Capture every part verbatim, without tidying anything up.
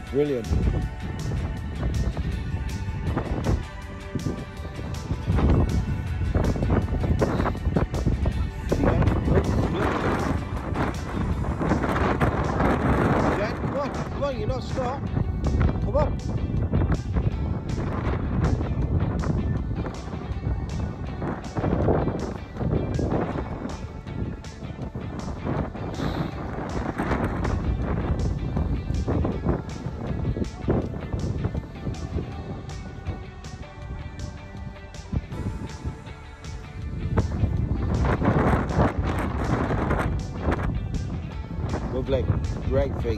brilliant. Come on, you're not stopped. Come on. Lovely, great feet.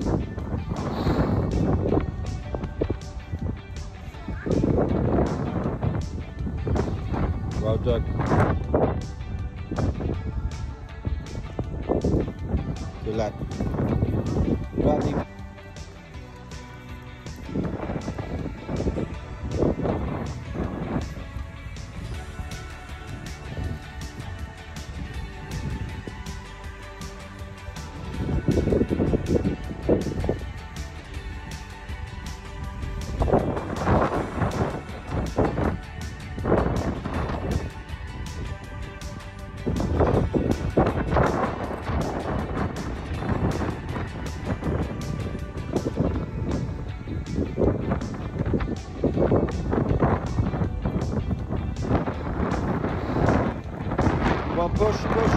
Well done. Good lad. Badly. Come on, push, push.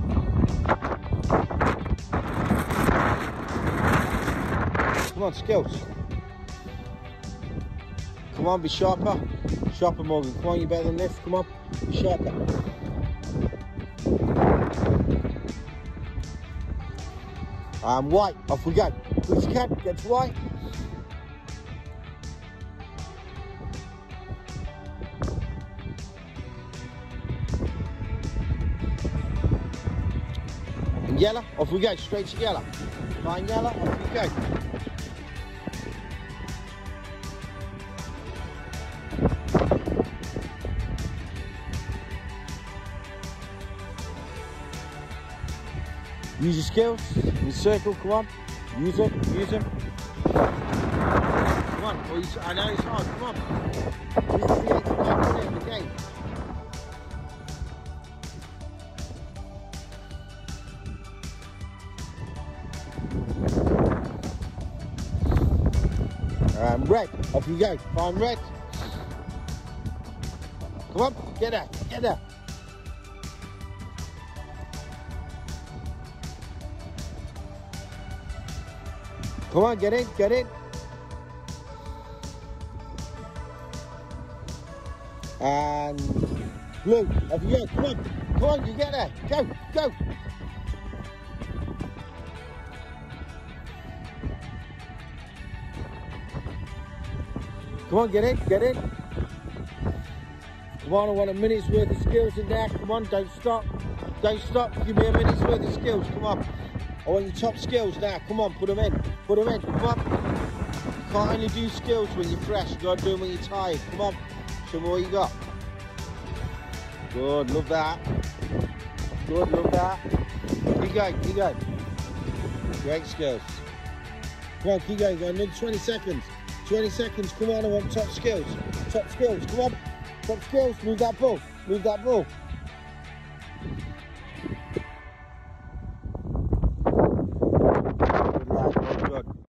Come on, skills. Come on, be sharper. Sharper, Morgan. Come on, you're better than this. Come on, be sharper. Um, white, off we go. Quick as you can, get to white. And yellow, off we go, straight to yellow. Find yellow, off we go. Use your skills, in circle, come on. Use them, use them. Come on, oh, I know it's hard, come on. This is the eighty-nine minute of the game. Um, red, off you go, find red. Come on, get there, get there. Come on, get in, get in. And blue, off you go, come on, come on, you get there, go, go. Come on, get in, get in. Come on, I want a minute's worth of skills in there. Come on, don't stop, don't stop. Give me a minute's worth of skills, come on. I want your top skills now. Come on, put them in. Put them in. Come on. You can't only do skills when you're fresh. You've got to do them when you're tired. Come on. Show me what you got. Good. Love that. Good. Love that. Keep going. Keep going. Great skills. Come on. Keep going. Go another twenty seconds. twenty seconds. Come on. I want top skills. Top skills. Come on. Top skills. Move that ball. Move that ball.